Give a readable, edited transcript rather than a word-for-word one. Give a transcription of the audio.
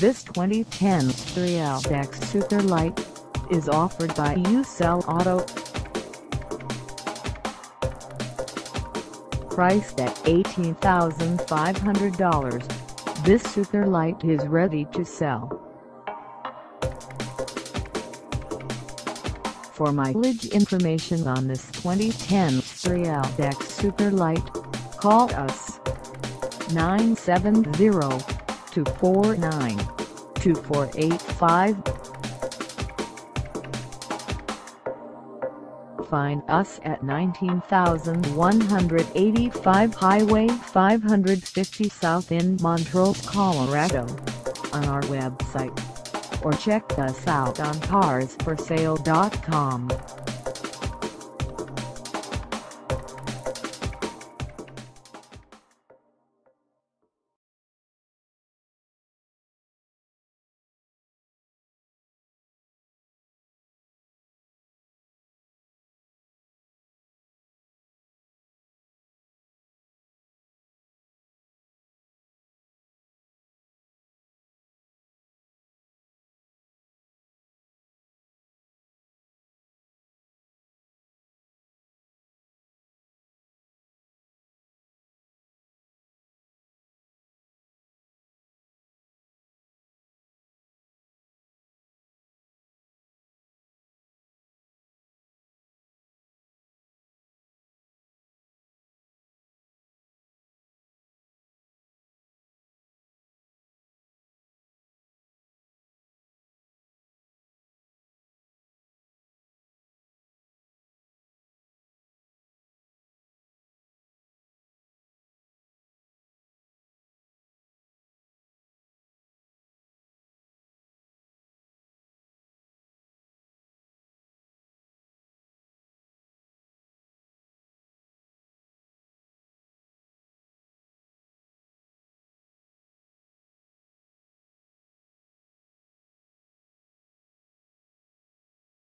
This 2010 Spree LX Super Lite is offered by Sell Auto. Priced at $18,500, this Super Lite is ready to sell. For mileage information on this 2010 Spree LX Super Lite, call us 970-249-2485. Find us at 19185 Highway 550 South in Montrose, Colorado, on our website, or check us out on carsforsale.com.